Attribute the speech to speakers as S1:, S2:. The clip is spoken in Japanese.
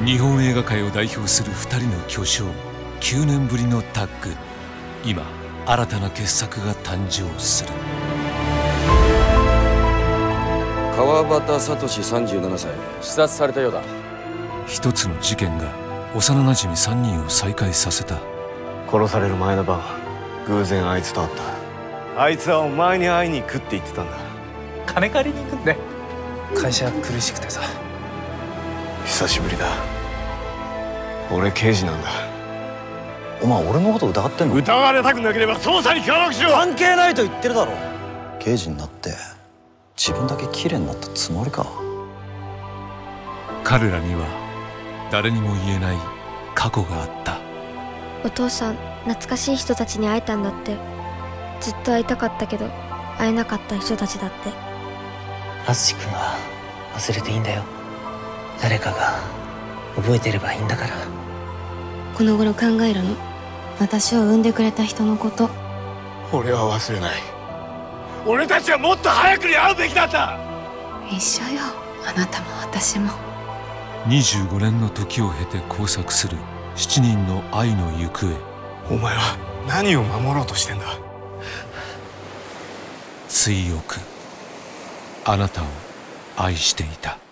S1: 日本映画界を代表する2人の巨匠、9年ぶりのタッグ。今新たな傑作が誕生する。
S2: 川端聡37歳、刺殺されたようだ。
S1: 一つの事件が幼なじみ3人を再会させた。
S3: 殺される前の晩、偶然あいつと会った。あいつはお前に会いに行くって言ってたんだ。
S4: 金借りに行くんで。会社苦しくてさ。
S3: 久しぶりだ。俺刑事なんだ。
S5: お前俺のこと疑ってんの？
S3: 疑われたくなければ捜査に協力しろ。
S5: 関係ないと言ってるだろ。刑事になって自分だけ綺麗になったつもりか。
S1: 彼らには誰にも言えない過去があった。
S6: お父さん、懐かしい人たちに会えたんだって。ずっと会いたかったけど会えなかった人たちだって。
S7: 淳君は忘れていいんだよ。誰かが覚えてればいいんだから。
S6: この頃考えるの。私を産んでくれた人のこと。
S3: 俺は忘れない。俺たちはもっと早くに会うべきだった。
S6: 一緒よ、あなたも私も。
S1: 25年の時を経て交錯する7人の愛の行方。
S3: お前は何を守ろうとしてんだ。
S1: 追憶、あなたを愛していた。